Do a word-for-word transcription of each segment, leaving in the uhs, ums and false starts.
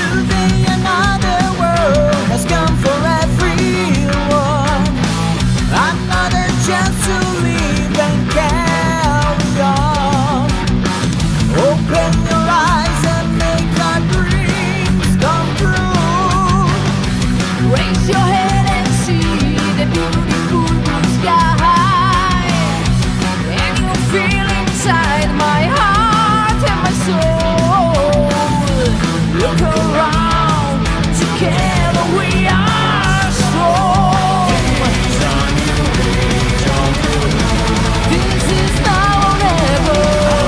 Today another world has come for everyone. Another chance to live and carry on. Open your eyes and make our dreams come true. Raise your head and see the beautiful blue sky. And you'll feel inside my heart and my soul. Look around, together we are strong. This is now or never.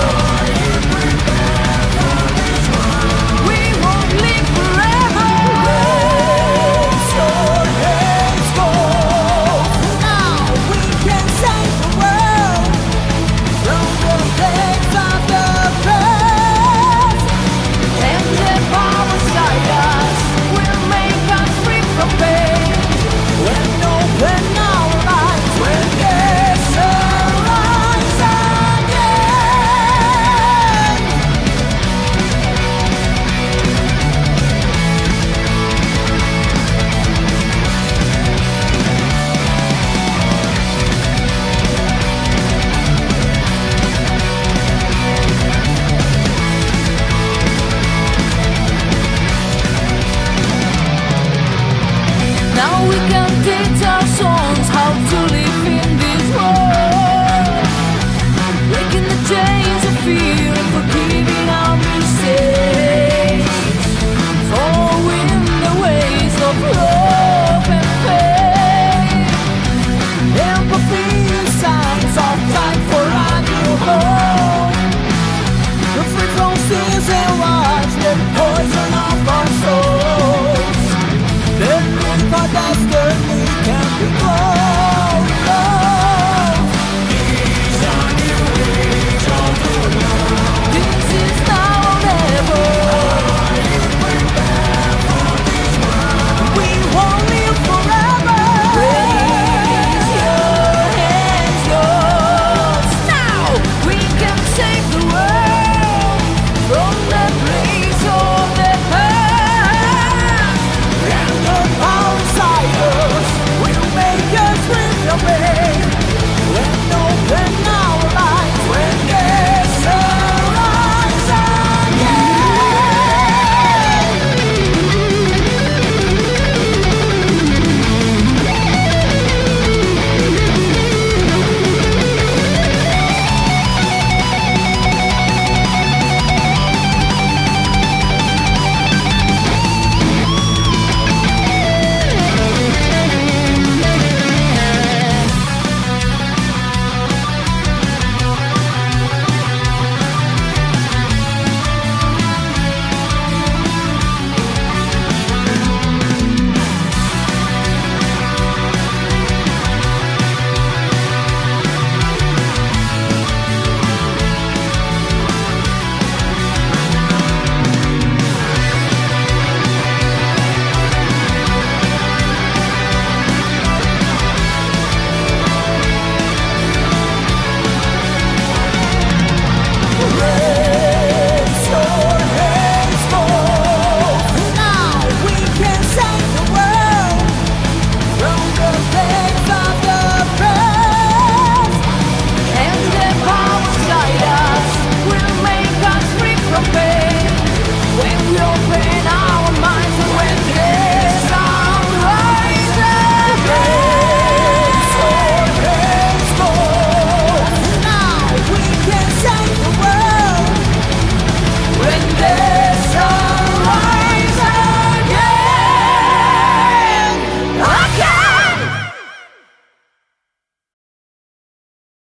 We won't live forever. So let's go. Now we can save the world from the plagues of the past. And the power inside us will make us free from pain. When open our eyes, when there's a rise again. Now we can teach our sons how to live in this world, breaking the chains of fear.